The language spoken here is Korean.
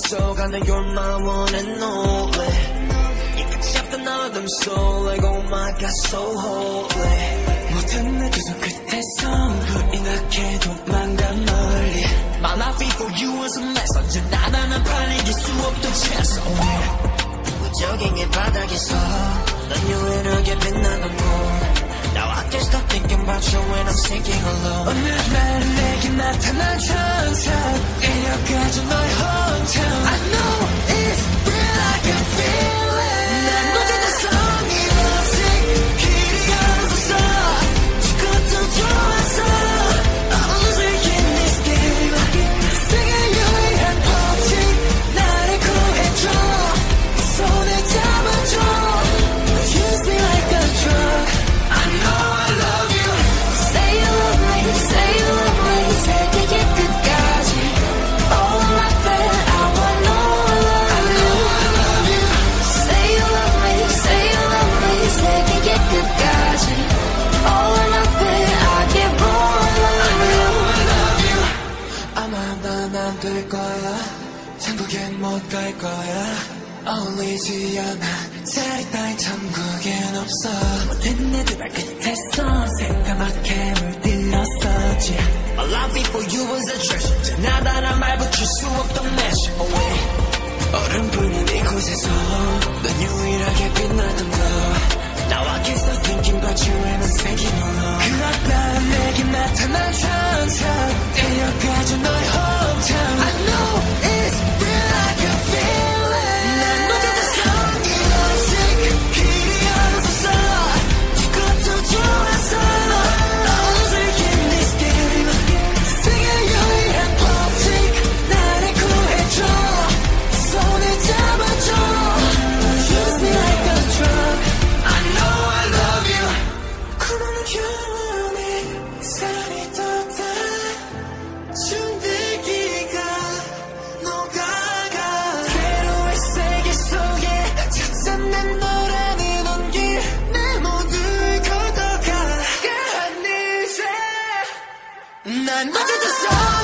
멈춰가는 You're my one and only 이 끝이 없던 어둠 속 Like oh my god so holy 모든 내 두 손 끝에서 불이 나게 도망가 멀리 My life for you was a mess 언제나 판 이길 수 없던 chance 무적행의 바닥에서 넌 유일하게 빛나는 곳 Now I can't stop thinking about you when I'm sinking alone 어느 날 내게 나타난 천사 데려가줘 너의 hometown I know it's real I can feel it 난 어제도 성이 없이 길이 없었어 죽어도 좋았어 I'm losing in this game 세계 유일한 법칙 나를 구해줘 손에 잡아줘 Use me like a drug I know I love you Say you love me Say you love me 세계의 끝까지 All my friend I want know I love you Say you love me Say you love me 세계의 끝까지 All my friend I give all I love you 아마 난 안 될 거야 천국엔 못 갈 거야 어울리지 않아 자리 따윈 천국엔 없어 모든 내 두 발 끝에서 새까맣게 물들었었지 My love for you was a treasure 나다란 말 붙일 수 없던 measure away 얼음 부는 이곳에서 넌 유일하게 빛나던 거 Now I can't stop thinking about you and I'm thinking alone 그 앞날 내게 나타난 천사 데려가줘 너의 hometown I know it's real I can feel it 난 어제도 성이 없이 길이 없었어 죽어도 좋았어 I'm losing in this game 세계 유일한 법칙 나를 구해줘 손에 잡아줘 Use me like a drug I know I love you 그러는 영원히 살이 돋아 준비기가 녹아가 새로운 세계 속에 찾은 내 너라는 온기 내 모두를 걷어가 한 이제 난 어제도